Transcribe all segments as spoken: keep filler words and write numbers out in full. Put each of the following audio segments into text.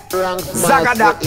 Zagada.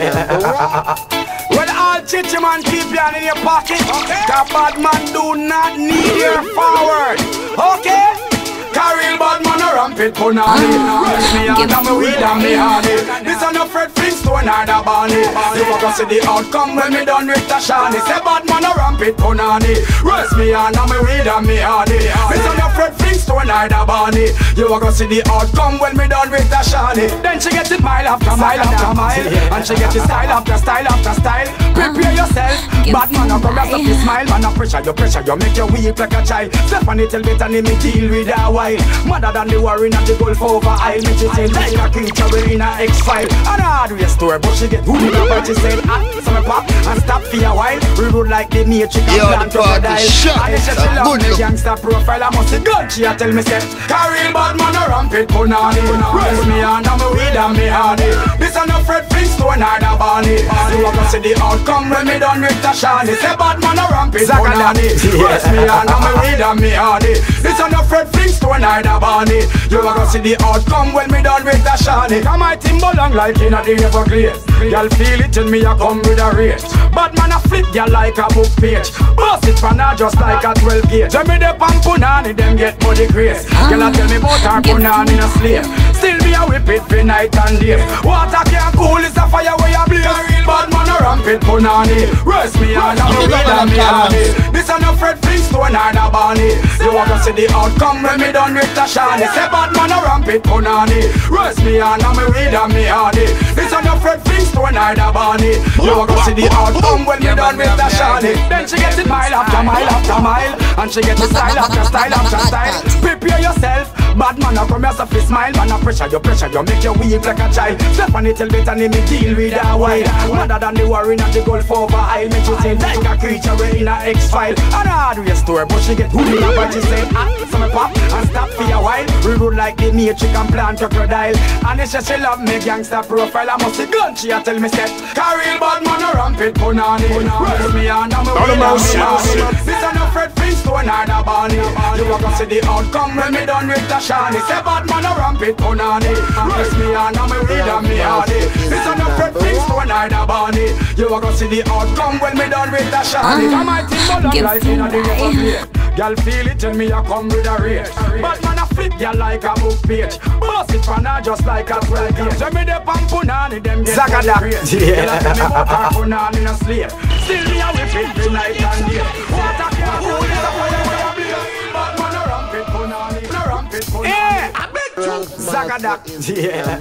Yeah. Well, all chichi man keep you in your pocket. Okay. The bad man do not need your forward. Okay. Carry bad man a rampant punani. Rest me and me weed and me honey. This a no Fred Flintstone or the Barney. You a go see the outcome when me done with the shiny. Say bad man a rampant punani. Rest me and me weed and me honey. This a no Fred Flintstone or the Barney. You a go see the outcome when me done with the shiny. Then she get it mile after mile after mile, and she get it style after style after style. Prepare yourself. Bad man a come just up your smile. Man a pressure you pressure you make you weak like a child. Step on it till better me deal with that. Mother than the war in the Gulf over Isle. Make it seem like a creature in a X-File. And a hardware store, but she get hooded up and she said, ah, so me pop and stop for a while. We road like the matrix and plant crocodile. And she said she love me gangster profile. I must see good, she a tell me say, carry bad man a rampant punani. Raise me and I'm a weed and me honey. This a no Fred Flintstone or the Barney. You a go see the outcome when me done with the shiny. Say bad man a rampant punani. Raise me and I'm a weed and me honey. This a no Fred Flintstone or the Barney. You a go see the outcome when me done with the shiny. Come my timber long like in a the Everglades. Y'all feel it till me a come with a rage. Bad man a flip ya like a book page. Bust it for now just like a twelve gauge. When me the pan punani them get body grace. Y'all a tell me about her punani in a slave. Still me a whip it for night and day. Water can't cool, it's a fire where you blaze. Bad man a rampant punani. Rest me and I'm a weed and me honey. This a no Fred Flintstone or the Barney. You a go see the outcome when me done with the shiny. Say bad man a rampant punani. Rest me and I'm a weed and me honey. This a no Fred Flintstone or the Barney. You a go see the outcome when me done with the shiny. Then she get it mile after mile after mile, and she get it style after style after style. Prepare yourself. Bad man a come here so fi smile. Man a pressure you pressure you make you weak like a child. Step on it till better me deal with a while. Mother than the war in the Gulf over Isle. Make you seem like a creature in a X-File. And a hardware store but she get hooded up and she say, ah, so me pop and stop for a while. We road like the matrix and plant crocodile. And it's just she love me gangster profile. I must see gun, she a tell me say, carry bad man a rampant punani. Rest me and I'm a weed and me honey. This a no Fred Flintstone or the Barney. You a go see the outcome when me done with the shiny. Say bad man a rampant punani. Rest me and I'm a weed and me honey. This a no Fred Flintstone or the Barney. You a go see the outcome when me done with the shiny. Come my team but don't like in a the Everglades. Y'all feel it till me a come with a rage. Bad man a flip ya like a book page. Bust it for now just like a twelve gauge. When me the pan punani them get Zagada. Yeah. Y'all tell me about her punani in a slave. Still me a whip it for night and day. Water can't cool it up when you blaze. Bad man a rampant punani. A rampant punani. Yeah, I bet you Zagada. Yeah.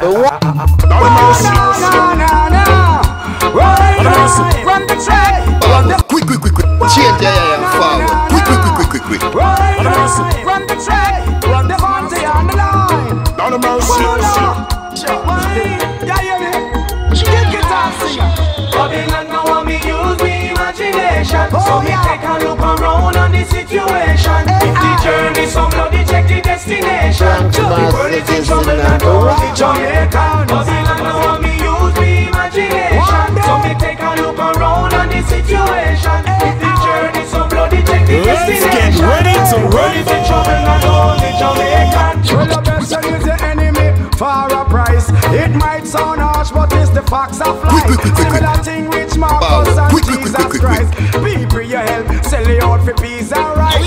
No, no, no, no. Run the track. Quick, quick, quick, quick. Change ya, ya, ya, forward. Quick, quick, quick, quick, quick, quick. Run the track. Run the Monty on the line. Down the mercy. Yeah, yeah, yeah. Kick it off, singer. Babylon now want me use me imagination. So me take a look around on the situation. If the journey some bloody check the destination. The world is in trouble and only Jamaica. Babylon now want me use me imagination. So me take a look around on the situation. If the journey some bloody check the destination. Let's get ready to the world is in trouble and only Jamaica. Well, the best is the enemy for a price. It might sound harsh, but it's the facts of life. Similar thing which Marcus and quick, quick, Jesus quick, quick, Christ. quick. People you help, sell it out for peace and right.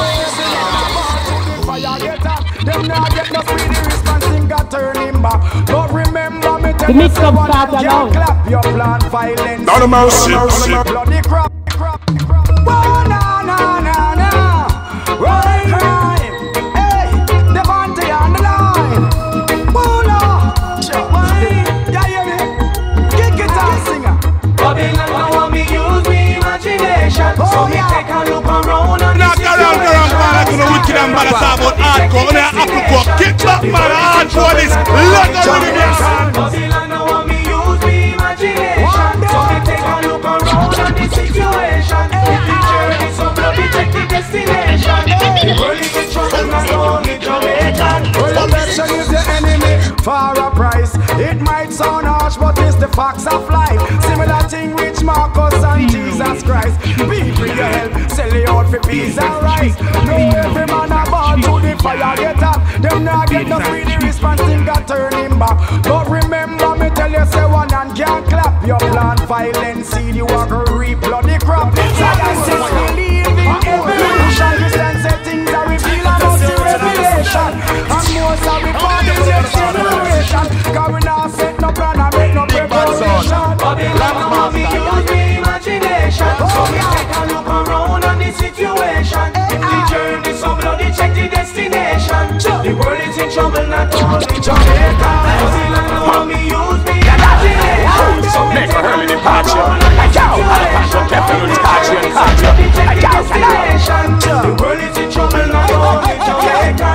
Fire get up, them not get no speedy response, thing got turn him back. But remember me tell you someone can't clap your plan violence. Down the mercy. Bloody crap, crap, crap. Oh, no, no, no, no. Right, right. Hey, the Monty on the line. Oh, no. Yeah, yeah, yeah. Kick it out, singer. Babylon now want me use me imagination. So me take a look around on the situation. Wicked and bad about hardcore. Now Africa, kick back man, hardcore this. Let go of the Babylon now want me use me imagination. So me take a look around on the situation. If the journey so bloody check the destination. The world is in trouble and only Jamaican. Well, the best is the enemy for a price. It might sound harsh, but it's the facts of life. Similar thing which Marcus and Jesus Christ. People you help, sell it out for peace and rights. No every man a born to the fire get up. Them not get no speedy response, thing got turn him back. But remember me tell you hear say one and can't clap. Your plant violence, seed you are gonna reap bloody crop. Science is believing evolution. Christians say things are revealed and not the revelation. And most of the part of the generation. Cause we now set no plan and make no preparation. Babylon no want me use me imagination. So we take a look around on the situation. If the journey so bloody, check the destination. The world is in trouble, not only Jamaica. Babylon no want me use me imagination. So we take a look around on the situation. Check the destination. The world is in trouble, not only Jamaica.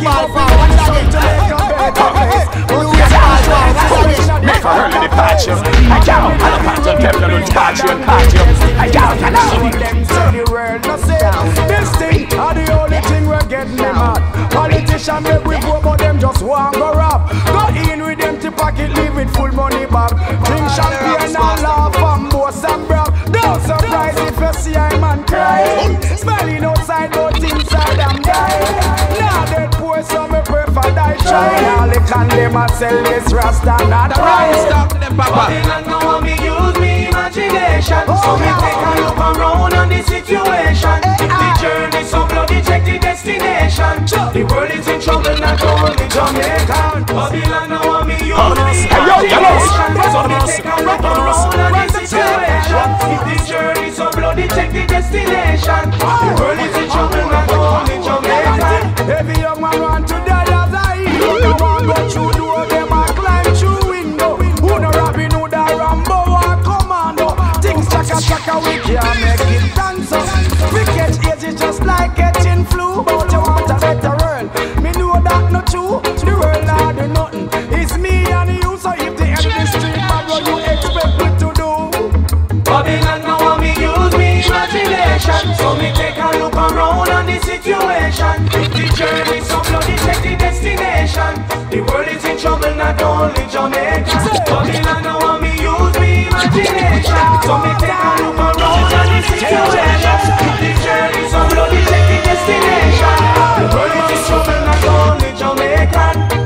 Make a hurl in the patch. I down, and a patch and pepper and catch you and catch you. I down, I down. This thing are the only thing we're getting them at. Politicians make we go, but them just want go rap. Go in with them to pocket, leave with full money back. Drink champagne and laugh and boast and brag. Don't surprise if you see a man crying. Smelling outside, but inside I'm dying. Now dead poor, so me prefer die trying. All they can them a sell this rasta not right. Stop them, Papa. Babylon no want me use me imagination. So me take a look around on the situation. If the journey so bloody, check the destination. The world is in trouble, not only Jamaica. Babylon no want me use me imagination. So me take a look around on the situation. If the journey so bloody, check the destination. The world is in trouble, not only Jamaica. Every young man want to die as I eat. No one go through door, them a climb through window. Who no Robin Hood or Rambo or Commando. Things chaka chaka we can't make it dance up. We catch age is just like catching flu. But you want a better world, me know that not true. The world not do nothing, it's me and you. So if the end of the street bad, what you expect me to do? Babylon no want me use me imagination. So me take a look around on the situation. If the journey so bloody, check the destination. The world is in trouble, not only Jamaica. Babylon no want me use me imagination. So me take a look around on the situation. If the journey so bloody, check the destination. The world is in trouble, not only Jamaica.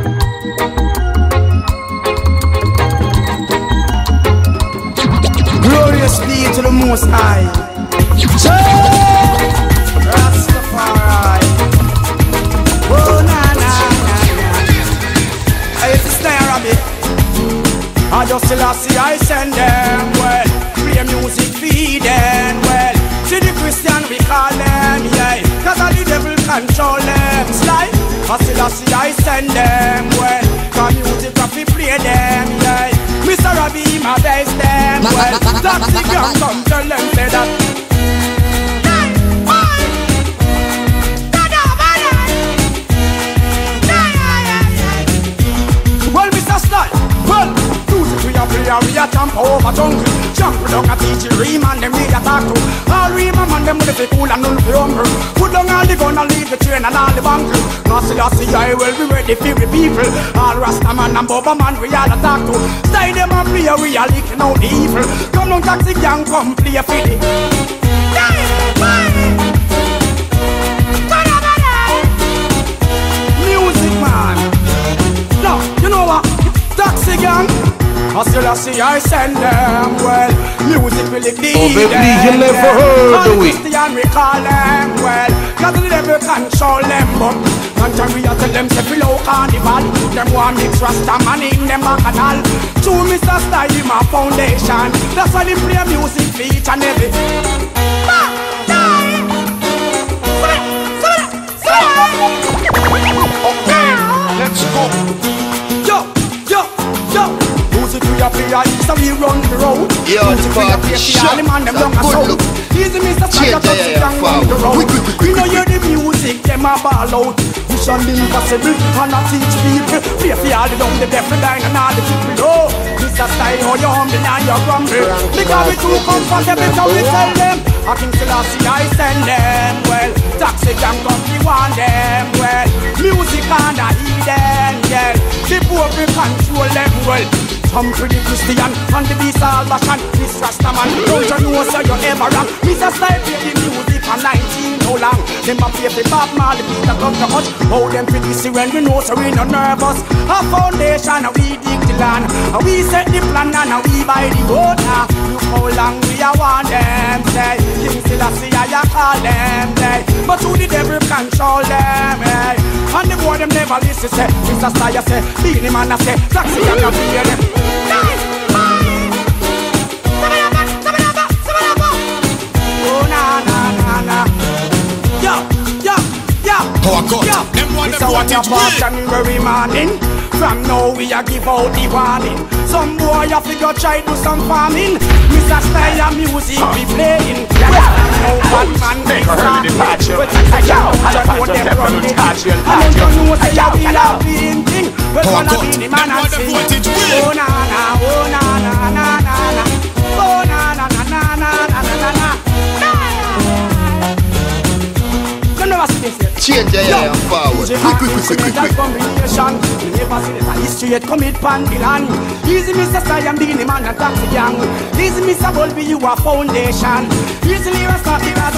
Glorious be to the Most High. Rastafari. Oh na na na na. I used to stay around me. I just still I see I send them well. Play music feed them well. See the Christian we call them, yeah. Cause all the devil control them. Slide. I still I see I send them well. Cause music I fi play them, yeah. Mister Robbie my best them well. Taxi gang come tell them say that. Well, Mister Style, well, music we a play and we a jump over jungle. Jump down a teach you ream and them we a talk to. All ream a man them with the cool and none for humble. Put down all the gun and leave the train and all the bunker. Now see I see I will be ready for the people. All Rasta man and Bubba man we all a talk to. Style them and play we a leaking out the evil. Come down taxi gang come play a filly. Music man. No, you know what? Taxi gang. I still I see I send them well. Music will lead them. Oh, baby, you never heard of it. Christian we call them well. Cause the devil control them. But until we tell them say below carnival. Them want mix Rasta man in them bacchanal. True Mister Style in my foundation. That's why they play music for each and every. Okay, let's go. Yo, yo, yo. Music we a play and so we run the road. Yo, the party shut. Good look. Easy Mister Style, Change, yeah, yeah, run the road. quick, quick, quick, We know quick, hear the music, them a ball out. Mission impossible, and not teach people. Play for all the dumb, the deaf, the blind, and all the people. Oh, Mister Style, how you humble and you grumble. Because we too comfortable, so we tell them. I think Selassie, I send them well. Taxi gang come, we want them well. Music and a hidden, yeah. The poor we control them well. Humphrey the Christian and the beast Salvation. This Rastaman, don't you know so you ever wrong. Mister Style play the music from nineteen how long. Them a play for Bob Marley, Peter Gunn to much. How them for this when we know so we no nervous. A foundation and we dig the land, and we set the plan and we buy the road now. Look how long we a want them say. King Selassie I call them say. But who the devil control them eh? And the boy them never listen say. Mister Style say, Beenie Man a say, Taxi and a fear them. Oh na na na na. Yo, yo, yo. How I got yo. them one It's them a what footage you watch January morning. From now we a give out the warning. Some boy a figure try do some farming. Mister Style and music be playing. No bad man Make her early departure. But I Yo, I don't want them to touch you and I touch you. don't know say we are being thing. But How I wanna got be the them man one and them sing. footage Oh na na, oh na na na na na. Oh na na na na na na na na. You never see this yet. Change your eye and forward. Quick, quick, quick, quick, quick, quick. Combination. You never see this. History yet commit pan the land. Easy Mister Style and Beenie Man and Taxi Gang. Easy Mister Bulby, you a foundation. Easily Rasta because